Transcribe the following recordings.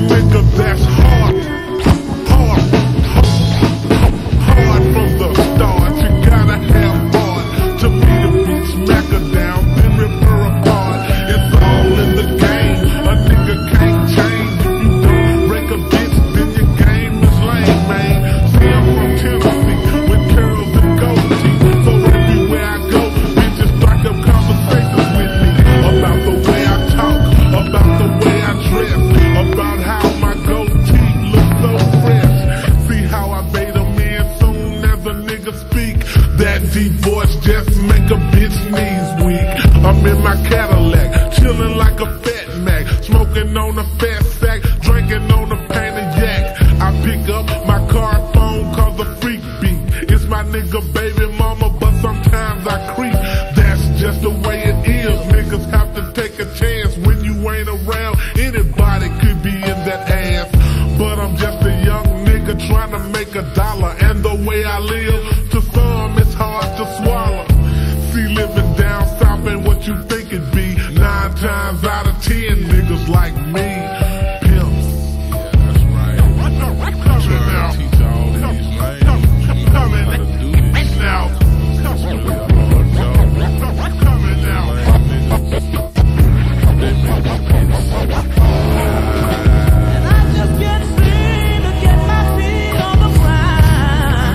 nigga that's hard. Hard from the start. You gotta have hard to be the beat. Smack her down, then rip her apart. It's all in the game. A nigga can't change. If you don't break a bitch, then your game is lame, man. See, I'm from Tennessee with curls and gold teeth. So everywhere I go, bitches strike up conversations with me about the way I talk, about the way I dress, about how my gold teeth look so fresh. See how I bait them in soon as a nigga speak. That deep voice just make a bitch knees weak. I'm in my Cadillac, chillin' like a fat Mac, smoking on a fat sack, drinking on a painted yak. I pick up my car phone cause a freak beat. It's my nigga baby mama, but sometimes I creep. That's just the way it is. Niggas have to take a chance when you ain't around. Anybody could be in that ass, but I'm just a young nigga trying to make a dollar. And the way I live, to some it's hard to swallow. See, living down south ain't what you think it be. 9 times out of 10 niggas like me, pimps. Yeah, that's right. Coming out. Teach all these lanes. Coming how to do this. now. It's really a hard job. Coming out. They make my penis so high. And I just can't seem to get my feet on the ground.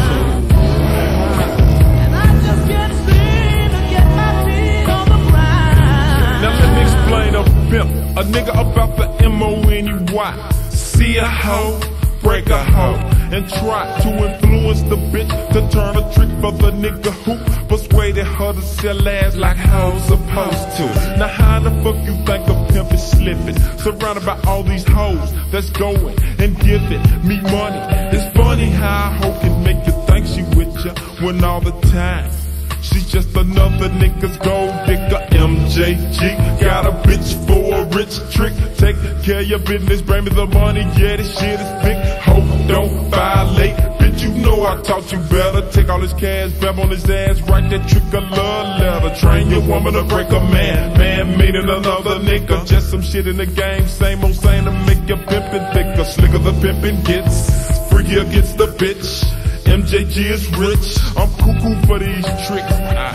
And I just can't seem to get my feet on the ground. Now let me explain a pimp, a nigga about the M-O-N-E-Y. See a hoe, break a hoe, and try to influence the bitch to turn a trick for the nigga who persuaded her to sell ass like hoes supposed to. Now how the fuck you think a pimp is slipping, surrounded by all these hoes that's going and giving me money? It's funny how a hoe can make you think she with ya when all the time she's just another nigga's gold digger. MJG got a bitch for a rich trick. Take care of your business, bring me the money. Yeah, this shit is big. Hope don't violate. Bitch, you know I taught you better. Take all his cash, bam on his ass, write that trick a love letter. Train your woman to break a man. Man meaning another nigga. Just some shit in the game, same old same to make your pimpin' thicker. Slicker the pimpin' gets, freakier gets the bitch. MJG is rich, I'm cuckoo for these tricks.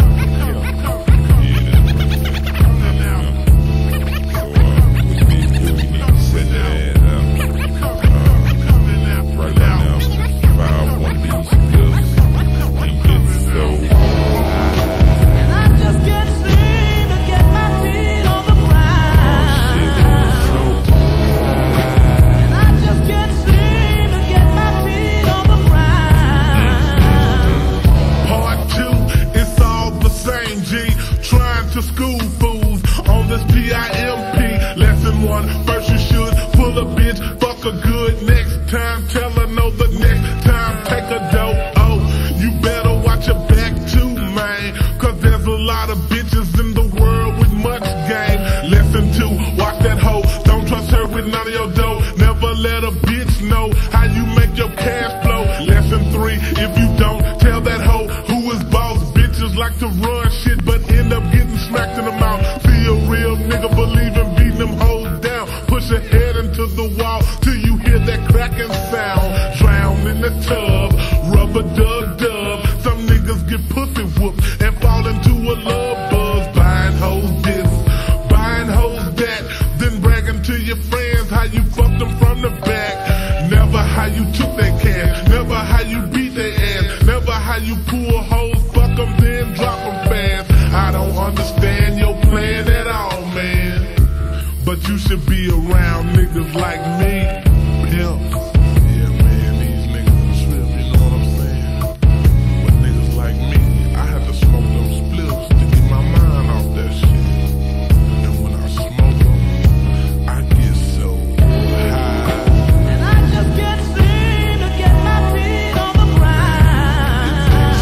To school fools on this PIMP. Lesson 1, first you should pull a bitch, fuck a good. Next time tell her no, the next time take a dope. Oh, you better watch your back too, man, cause there's a lot of bitches in the world with much game. Lesson 2, watch that hoe, don't trust her with none of your dough. Never let a bitch know how you make your cash flow. Lesson 3, if you don't tell that hoe who is boss. Bitches like to run shit but end up getting smacked in the mouth. See a real nigga believe in beating them hoes down. Push your head into the wall till you hear that cracking sound. Drown in the tub, rubber dub. Some niggas get pussy whooped and fall into a love buzz. Buying hoes this, buying hoes that, then bragging to your friends how you fucked them from the back. Never how you took their cash, never how you beat their ass, never how you pull hoes, fuck them then drop them fast. I don't understand your plan at all, man, but you should be around niggas like me, pimps. Yeah, man, these niggas are trip, you know what I'm saying? But niggas like me, I have to smoke them spliffs to get my mind off that shit. And when I smoke them, I get so high. And I just can't seem to get my feet on the ground.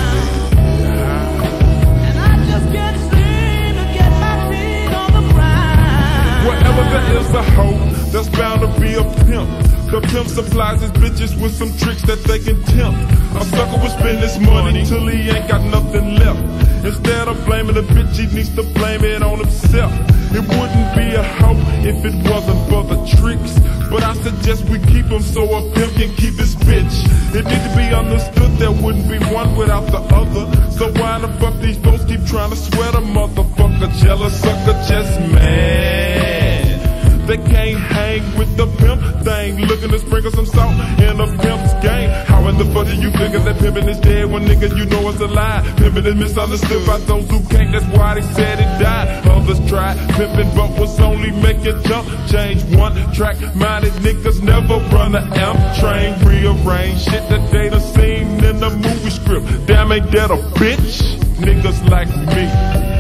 And I just can't seem to get my feet on the ground. Wherever there is a hoe, there's bound to be a pimp. The pimp supplies his bitches with some tricks that they can tempt. A sucker will spend his money till he ain't got nothing left. Instead of blaming the bitch, he needs to blame it on himself. It wouldn't be a hoe if it wasn't for the tricks. But I suggest we keep him so a pimp can keep his bitch. It need to be understood there wouldn't be one without the other. So why the fuck these folks keep trying to sweat a motherfucker? Jealous sucker just mad. They can't hang with the pimp thing. Looking to sprinkle some salt in a pimp's game. How in the fuck do you figure that pimpin' is dead when nigga you know it's a lie? Pimpin' is misunderstood by those who can't, that's why they said it died. Others tried pimpin' but was only making jump change. One track minded niggas never run a amp train. Rearrange shit that they done seen in the movie script. Damn, ain't that a bitch? Niggas like me